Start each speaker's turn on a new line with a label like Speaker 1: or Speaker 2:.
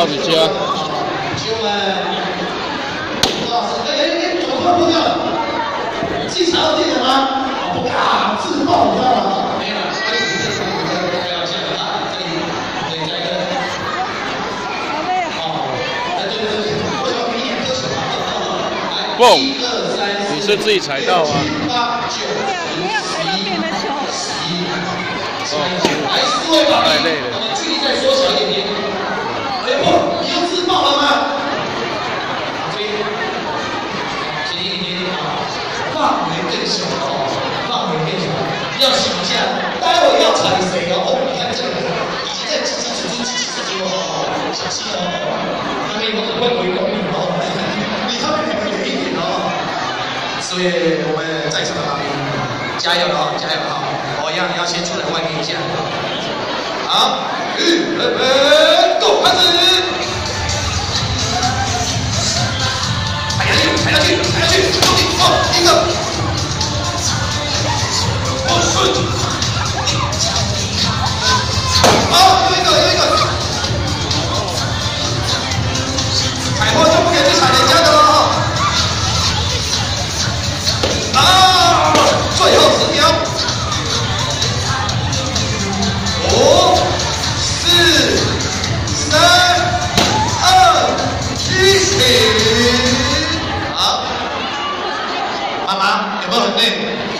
Speaker 1: 帽子加。
Speaker 2: 怎么破掉了？技巧要记得吗？不敢自爆，你知道吗？没有，所以不要这样啊！这里再一个。哦，对，我想给你点歌手啊，来，1、2、3、4、
Speaker 1: 你是自己踩到啊
Speaker 2: ？8、9、
Speaker 3: 没有踩到别人的球。
Speaker 2: 来4位吧，
Speaker 1: 太累了。
Speaker 2: 我们距离再缩小一点点。哎呦，你要自爆了吗？这边，前一点啊，范围更小哦，范围更小，要想一下，待会要踩谁哦？哦，你看这个，已经在挤哦，小心哦，他们有可能会围攻你哦，离他们两个远一点哦。所以我们在场的嘉宾，加油哦，加油哦！我一样要先出来外面一下。好，预备，Go， 开始！踩下去，踩下去，踩下去，兄弟，哦，一个，哦，顺，好，又一个，踩过就不可以去踩人家的了哦。啊，最后10秒。5、4、3、2、1，停！好，妈妈有没有很累？